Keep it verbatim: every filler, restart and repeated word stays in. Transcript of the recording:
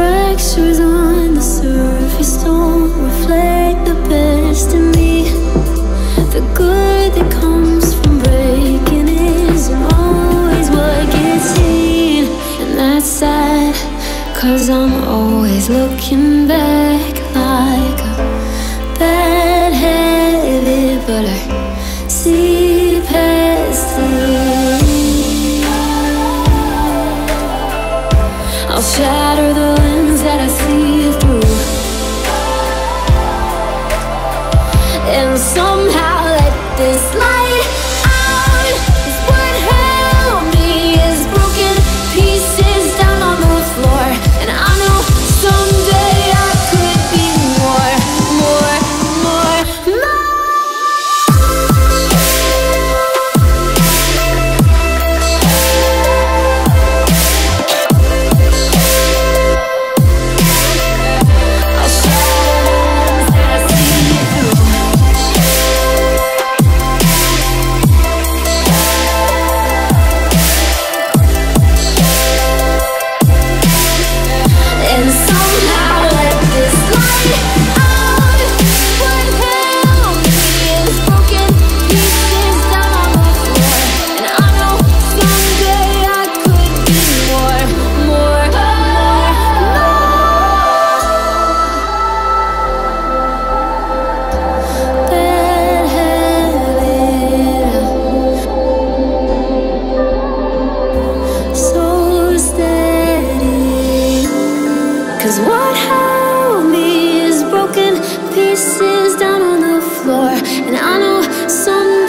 fractures on the surface don't reflect the best in me. The good that comes from breaking isn't always what gets seen. And that's sad, 'cause I'm always looking back like a bad habit, but I see past it. I'll shatter the lens that I see through, and somehow let this light out. 'Cause what held me is broken pieces down on the floor, and I know someday I could be more, more, more, more. Cause what held me is broken pieces down on the floor, and I know some